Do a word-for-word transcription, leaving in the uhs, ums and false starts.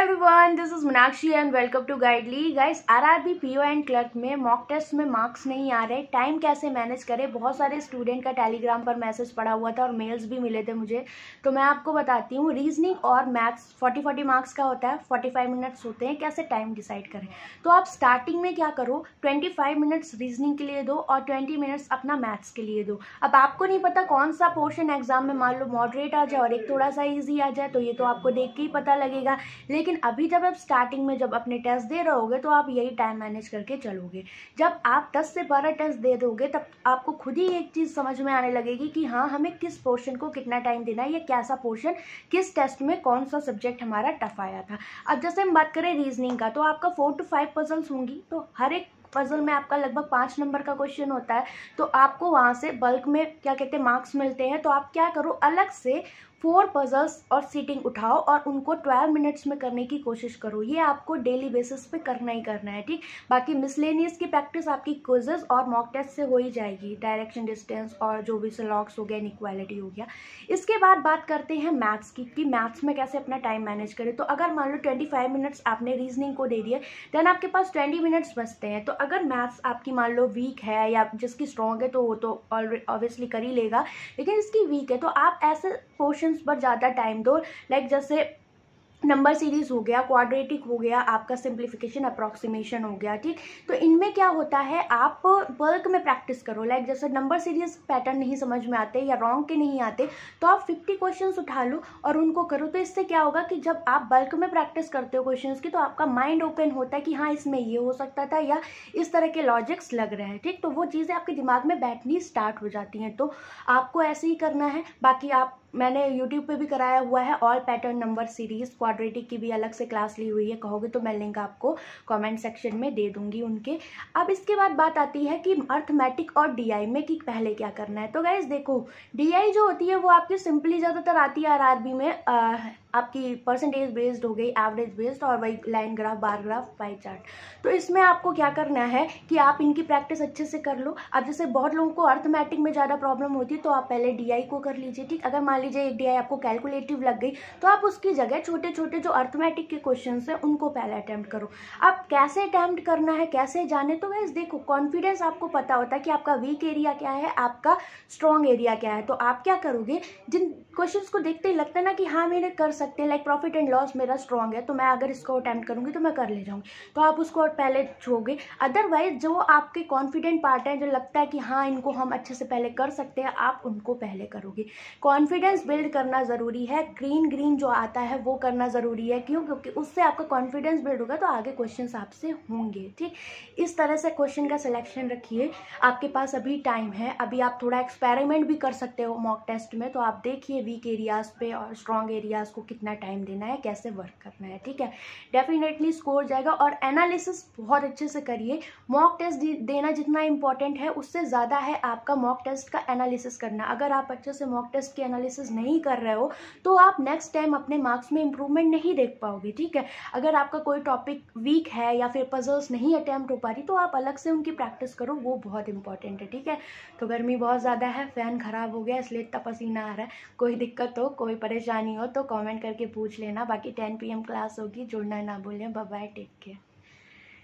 Everyone, this is Meenakshi and welcome to Guidely. Guys, RRB PO and clerk में mock test में marks नहीं आ रहे, टाइम कैसे मैनेज करें। बहुत सारे स्टूडेंट का टेलीग्राम पर मैसेज पड़ा हुआ था और मेल्स भी मिले थे मुझे, तो मैं आपको बताती हूँ। रीजनिंग और मैथ्स फोर्टी फोर्टी मार्क्स का होता है, फोर्टी फाइव मिनट्स होते हैं। कैसे टाइम डिसाइड करें, तो आप स्टार्टिंग में क्या करो, ट्वेंटी फाइव मिनट्स रीजनिंग के लिए दो और ट्वेंटी मिनट्स अपना मैथ्स के लिए दो। अब आपको नहीं पता कौन सा पोर्शन एग्जाम में मान लो मॉडरेट आ जाए और एक थोड़ा सा ईजी आ जाए, तो ये तो आपको देख के ही पता लगेगा। लेकिन अभी जब आप स्टार्टिंग में जब अपने टेस्ट दे रहोगे तो आप यही टाइम मैनेज करके चलोगे। जब आप दस से बारह टेस्ट दे दोगे तब आपको खुद ही एक चीज़ समझ में आने लगेगी कि हाँ, हमें किस पोर्शन को कितना टाइम देना है या कैसा पोर्शन किस टेस्ट में कौन सा सब्जेक्ट हमारा टफ आया था। अब जैसे हम बात करें रीजनिंग का, तो आपका फोर टू फाइव पजल्स होंगी, तो हर एक पजल में आपका लगभग पाँच नंबर का क्वेश्चन होता है। तो आपको वहाँ से बल्क में क्या कहते हैं मार्क्स मिलते हैं। तो आप क्या करो, अलग से फोर पजल्स और सीटिंग उठाओ और उनको ट्वेल्व मिनट्स में करने की कोशिश करो। ये आपको डेली बेसिस पे करना ही करना है, ठीक। बाकी मिसलेनियस की प्रैक्टिस आपकी क्विजेस और मॉक टेस्ट से हो ही जाएगी, डायरेक्शन डिस्टेंस और जो भी लॉग्स हो गया, इनइक्वालिटी हो गया। इसके बाद बात करते हैं मैथ्स की कि मैथ्स में कैसे अपना टाइम मैनेज करें। तो अगर मान लो ट्वेंटी फाइव मिनट्स आपने रीजनिंग को दे दिए, देन आपके पास ट्वेंटी मिनट्स बचते हैं। तो अगर मैथ्स आपकी मान लो वीक है या जिसकी स्ट्रॉन्ग है तो वो तो ऑब्वियसली कर ही लेगा, लेकिन इसकी वीक है तो आप ऐसे पोर्शन पर ज़्यादा टाइम दो। लाइक जैसे नंबर सीरीज हो गया, क्वाड्रेटिक हो गया, आपका सिंप्लीफिकेशन अप्रॉक्सीमेशन हो गया, ठीक। तो इनमें क्या होता है, आप बल्क में प्रैक्टिस करो। लाइक जैसे नंबर सीरीज पैटर्न नहीं समझ में आते या रॉन्ग के नहीं आते, तो आप फिफ्टी क्वेश्चंस उठा लो और उनको करो। तो इससे क्या होगा कि जब आप बल्क में प्रैक्टिस करते हो क्वेश्चंस की, तो आपका माइंड ओपन होता है कि हाँ, इसमें ये हो सकता था या इस तरह के लॉजिक्स लग रहे हैं, ठीक। तो वो चीज़ें आपके दिमाग में बैठनी स्टार्ट हो जाती हैं। तो आपको ऐसे ही करना है। बाकी आप मैंने यूट्यूब पे भी कराया हुआ है all pattern number series, quadratic की भी अलग से क्लास ली हुई है। कहोगे तो मैं लिंक आपको कमेंट सेक्शन में दे दूंगी उनके। अब इसके बाद बात आती है कि अर्थमेटिक और डीआई में कि पहले क्या करना है। तो गाइस देखो, डीआई जो होती है वो आपकी सिंपली ज़्यादातर आती है आरआरबी में, आ, आपकी परसेंटेज बेस्ड हो गई, एवरेज बेस्ड, और वही line graph, bar graph, pie chart. तो इसमें आपको क्या करना है कि आप इनकी प्रैक्टिस अच्छे से कर लो। अब जैसे बहुत लोगों को अर्थमेटिक में ज़्यादा प्रॉब्लम होती है, तो आप पहले डीआई को कर लीजिए, ठीक। अगर मान लीजिए एक डीआई आपको कैलकुलेटिव लग गई, तो आप उसकी जगह छोटे छोटे जो अर्थमेटिक के क्वेश्चन हैं उनको पहले अटेम्प्ट करो। अब कैसे अटेम्प्ट करना है, कैसे जाने, तो गाइस देखो, कॉन्फिडेंस आपको पता होता है कि आपका वीक एरिया क्या है, आपका स्ट्रॉन्ग एरिया क्या है। तो आप क्या करोगे, जिन क्वेश्चंस को देखते ही लगता है ना कि हाँ मैंने कर सकते हैं, लाइक प्रॉफिट एंड लॉस मेरा स्ट्रॉन्ग है, तो मैं अगर इसको अटेम्प्ट करूंगी तो मैं कर ले जाऊंगी, तो आप उसको पहले छोगे। अदरवाइज जो आपके कॉन्फिडेंट पार्ट है, जो लगता है कि हाँ इनको हम अच्छे से पहले कर सकते हैं, आप उनको पहले करोगे। कॉन्फिडेंस बिल्ड करना जरूरी है। ग्रीन ग्रीन जो आता है वो करना जरूरी है। क्यों? क्योंकि उससे आपका कॉन्फिडेंस बिल्ड होगा तो आगे क्वेश्चंस आपसे होंगे, ठीक। इस तरह से क्वेश्चन का सिलेक्शन रखिए। आपके पास अभी टाइम है, अभी आप थोड़ा एक्सपेरिमेंट भी कर सकते हो मॉक टेस्ट में। तो आप देखिए वीक एरियाज पे और स्ट्रॉन्ग एरियाज को कितना टाइम देना है, कैसे वर्क करना है, ठीक है। डेफिनेटली स्कोर जाएगा। और एनालिसिस बहुत अच्छे से करिए। मॉक टेस्ट देना जितना इंपॉर्टेंट है, उससे ज़्यादा है आपका मॉक टेस्ट का एनालिसिस करना। अगर आप अच्छे से मॉक टेस्ट की एनालिसिस नहीं कर रहे हो तो आप नेक्स्ट टाइम अपने मार्क्स में इंप्रूवमेंट नहीं देख पाओगे, ठीक है। अगर आपका कोई टॉपिक वीक है या फिर पजल्स नहीं अटेम्प्ट हो पा रही, तो आप अलग से उनकी प्रैक्टिस करो, वो बहुत इंपॉर्टेंट है, ठीक है। तो गर्मी बहुत ज़्यादा है, फैन खराब हो गया इसलिए इतना पसीना आ रहा है। कोई दिक्कत हो, कोई परेशानी हो तो कमेंट करके पूछ लेना। बाकी टेन पी एम क्लास होगी, जुड़ना ना भूलें। Bye bye, take care.